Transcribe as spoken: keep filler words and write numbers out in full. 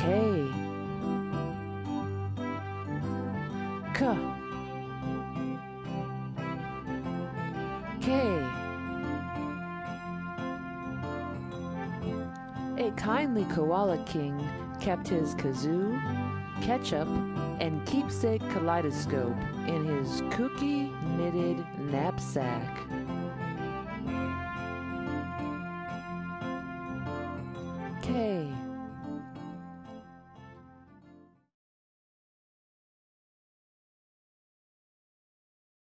K. K. K. A kindly koala king kept his kazoo, ketchup, and keepsake kaleidoscope in his cookie knitted knapsack. K.